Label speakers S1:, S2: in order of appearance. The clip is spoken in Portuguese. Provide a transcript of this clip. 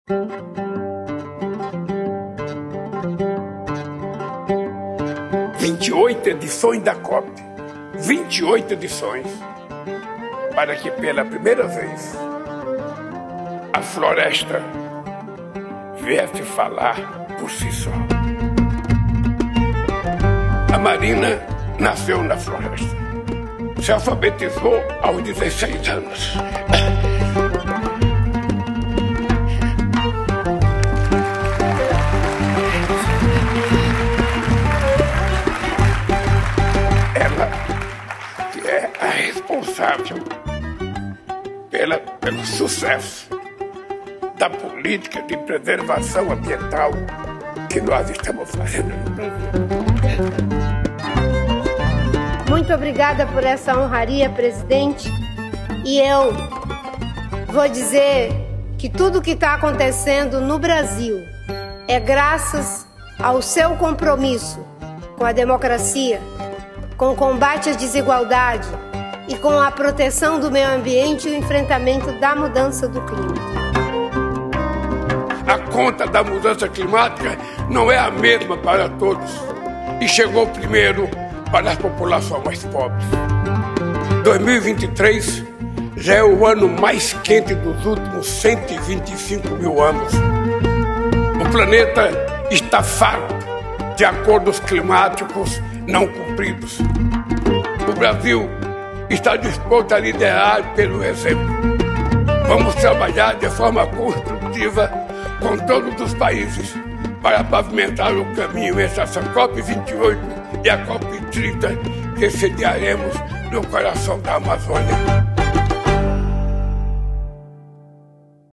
S1: 28 edições da COP, 28 edições, para que pela primeira vez a floresta viesse falar por si só. A Marina nasceu na floresta, se alfabetizou aos 16 anos. Ela que é a responsável pelo sucesso da política de preservação ambiental que nós estamos fazendo no Brasil.
S2: Muito obrigada por essa honraria, presidente. E eu vou dizer que tudo o que está acontecendo no Brasil é graças ao seu compromisso com a democracia, com o combate à desigualdade e com a proteção do meio ambiente e o enfrentamento da mudança do clima.
S1: A conta da mudança climática não é a mesma para todos e chegou primeiro para as populações mais pobres. 2023 já é o ano mais quente dos últimos 125 mil anos. O planeta está farto de acordos climáticos não cumpridos. O Brasil está disposto a liderar pelo exemplo. Vamos trabalhar de forma construtiva com todos os países para pavimentar o caminho entre essa COP28 e a COP30 que sediaremos no coração da Amazônia.